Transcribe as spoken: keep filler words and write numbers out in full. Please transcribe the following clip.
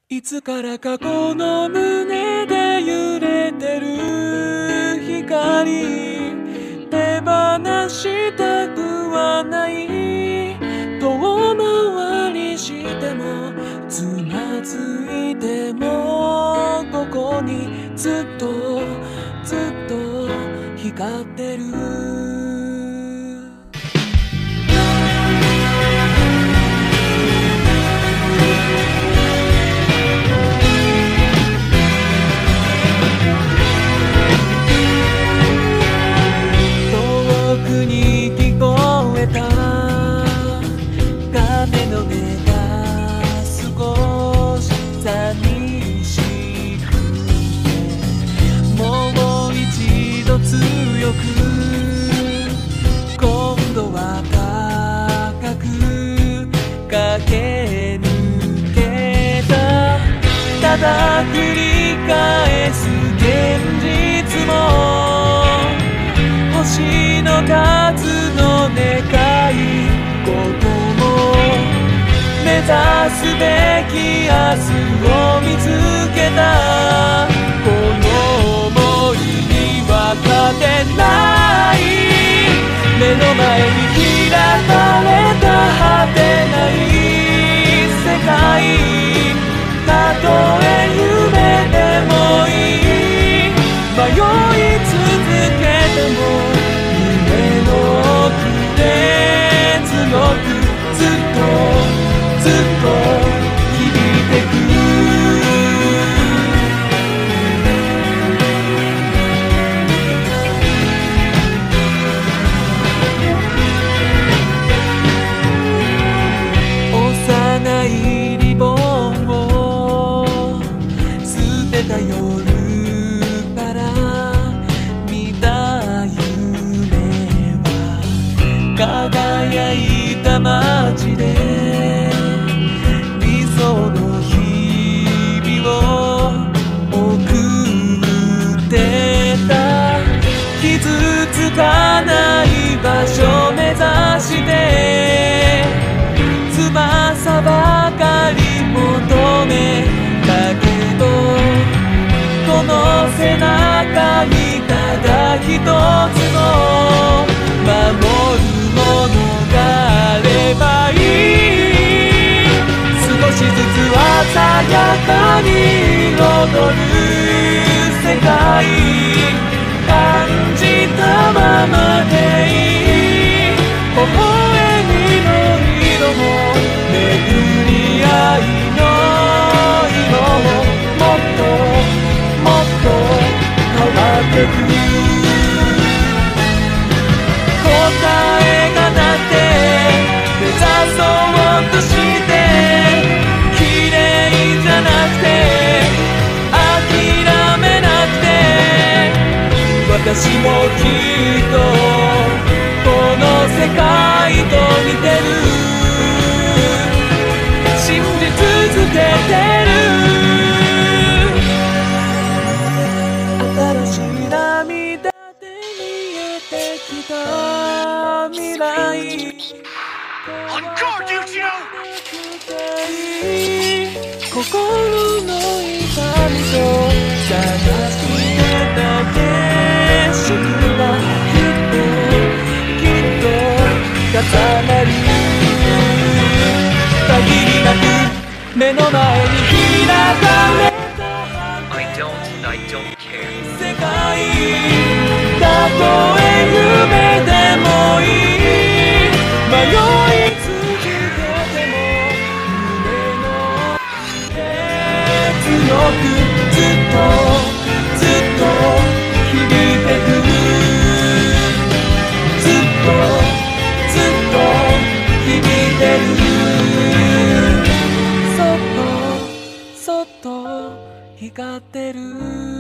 いつからかこの胸で揺れてる光、手放したくはない。遠回りしてもつまずいてもここにずっとずっと光ってる。強く今度は高く駆け抜けた。ただ繰り返す現実も星の数の願い事も目指すべき明日を見つけた。この想いには勝てない。目の前に開かれた果てない世界。たとえ夢でもいい迷い続けても夢の奥で強くずっとずっと響いてく。幼いリボンを捨てた夜から見た夢は輝いた街で理想の日々を送ってた。傷つかない場所目指して翼ばかり求めたけどこの背中にただ一つの守るものがあればいい。少しずつ鮮やかに彩る世界感じたままでいい。微笑みの色も巡り合いの色ももっともっと変わってく。答えがなって目指そうとして綺麗じゃなくて諦めなくて私もきっとこの世界と似てる。信じ続けてる。新しい涙で見えてきた未来。心の痛みと探してた景色はきっときっと重なる。限りなく目の前に開かれた I don't, I don't care. 世界。たとえ夢でもいい迷い続けても夢ので強くずっとずっと響いてく。ずっとずっと響いてる。そっとそっと光ってる。